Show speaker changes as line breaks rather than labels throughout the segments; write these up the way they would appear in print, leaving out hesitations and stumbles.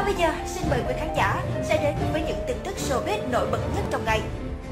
Còn bây giờ, xin mời quý khán giả sẽ đến với những tin tức showbiz nổi bật nhất trong ngày.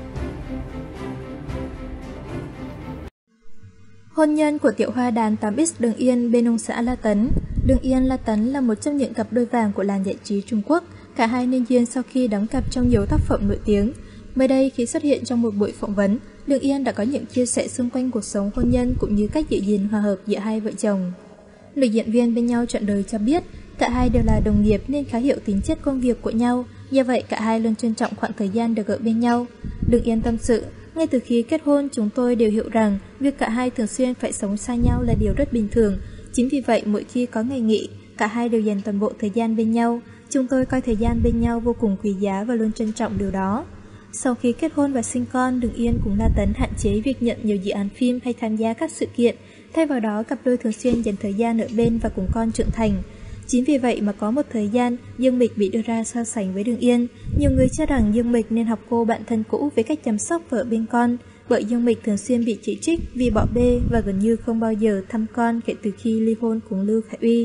Hôn nhân của tiểu hoa đàn 8X Đường Yên bên ông xã La Tấn. Đường Yên La Tấn là một trong những cặp đôi vàng của làng giải trí Trung Quốc. Cả hai nên duyên sau khi đóng cặp trong nhiều tác phẩm nổi tiếng. Mới đây, khi xuất hiện trong một buổi phỏng vấn, Đường Yên đã có những chia sẻ xung quanh cuộc sống hôn nhân cũng như cách giữ gìn hòa hợp giữa hai vợ chồng. Nữ diễn viên bên nhau trọn đời cho biết, cả hai đều là đồng nghiệp nên khá hiểu tính chất công việc của nhau, do vậy cả hai luôn trân trọng khoảng thời gian được ở bên nhau. Đường Yên tâm sự, ngay từ khi kết hôn chúng tôi đều hiểu rằng việc cả hai thường xuyên phải sống xa nhau là điều rất bình thường. Chính vì vậy mỗi khi có ngày nghỉ, cả hai đều dành toàn bộ thời gian bên nhau. Chúng tôi coi thời gian bên nhau vô cùng quý giá và luôn trân trọng điều đó. Sau khi kết hôn và sinh con, Đường Yên cùng La Tấn hạn chế việc nhận nhiều dự án phim hay tham gia các sự kiện. Thay vào đó, cặp đôi thường xuyên dành thời gian ở bên và cùng con trưởng thành. Chính vì vậy mà có một thời gian, Dương Mịch bị đưa ra so sánh với Đường Yên. Nhiều người cho rằng Dương Mịch nên học cô bạn thân cũ với cách chăm sóc vợ bên con, bởi Dương Mịch thường xuyên bị chỉ trích vì bỏ bê và gần như không bao giờ thăm con kể từ khi ly hôn cùng Lưu Khải Uy.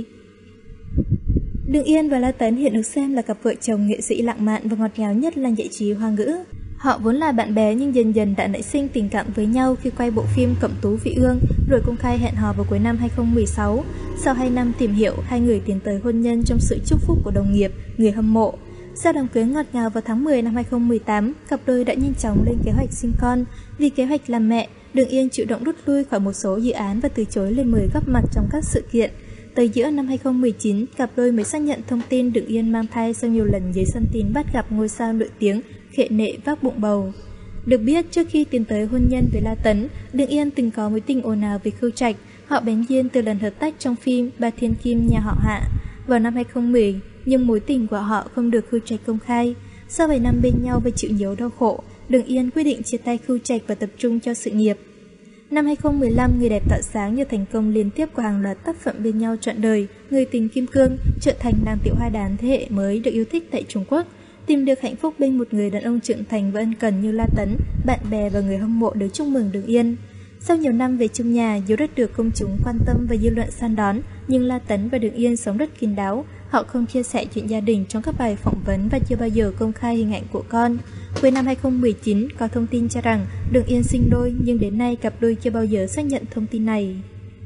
Đường Yên và La Tấn hiện được xem là cặp vợ chồng nghệ sĩ lãng mạn và ngọt ngào nhất làng giải trí Hoa ngữ. Họ vốn là bạn bè nhưng dần dần đã nảy sinh tình cảm với nhau khi quay bộ phim Cẩm Tú Vị Ương, rồi công khai hẹn hò vào cuối năm 2016. Sau 2 năm tìm hiểu, hai người tiến tới hôn nhân trong sự chúc phúc của đồng nghiệp, người hâm mộ. Sau đám cưới ngọt ngào vào tháng 10 năm 2018, cặp đôi đã nhanh chóng lên kế hoạch sinh con. Vì kế hoạch làm mẹ, Đường Yên chủ động rút lui khỏi một số dự án và từ chối lời mời góp mặt trong các sự kiện. Tới giữa năm 2019, cặp đôi mới xác nhận thông tin Đường Yên mang thai sau nhiều lần giấy săn tin bắt gặp ngôi sao nổi tiếng khệ nệ vác bụng bầu. Được biết, trước khi tiến tới hôn nhân với La Tấn, Đường Yên từng có mối tình ồn ào với Khưu Trạch. Họ bén duyên từ lần hợp tác trong phim Ba Thiên Kim Nhà Họ Hạ vào năm 2010, nhưng mối tình của họ không được Khưu Trạch công khai. Sau vài năm bên nhau và chịu nhiều đau khổ, Đường Yên quyết định chia tay Khưu Trạch và tập trung cho sự nghiệp. Năm 2015, người đẹp tỏa sáng nhờ thành công liên tiếp của hàng loạt tác phẩm bên nhau trọn đời, Người tình kim cương, trở thành nàng tiểu hoa đán thế hệ mới được yêu thích tại Trung Quốc. Tìm được hạnh phúc bên một người đàn ông trưởng thành và ân cần như La Tấn, bạn bè và người hâm mộ đều chúc mừng Đường Yên. Sau nhiều năm về chung nhà, dù rất được công chúng quan tâm và dư luận săn đón, nhưng La Tấn và Đường Yên sống rất kín đáo. Họ không chia sẻ chuyện gia đình trong các bài phỏng vấn và chưa bao giờ công khai hình ảnh của con. Cuối năm 2019, có thông tin cho rằng Đường Yên sinh đôi, nhưng đến nay cặp đôi chưa bao giờ xác nhận thông tin này.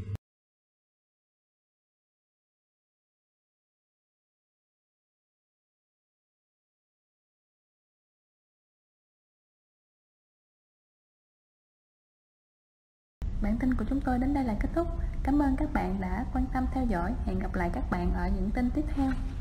Bản tin của chúng tôi đến đây là kết thúc. Cảm ơn các bạn đã quan tâm theo dõi. Hẹn gặp lại các bạn ở những tin tiếp theo.